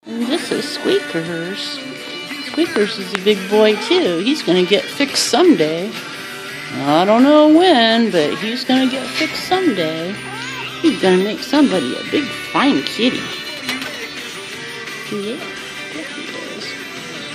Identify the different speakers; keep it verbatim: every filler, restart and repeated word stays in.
Speaker 1: And this is Squeakers. Squeakers is a big boy too. He's going to get fixed someday. I don't know when, but he's going to get fixed someday. He's going to make somebody a big fine kitty. Yeah, there he is.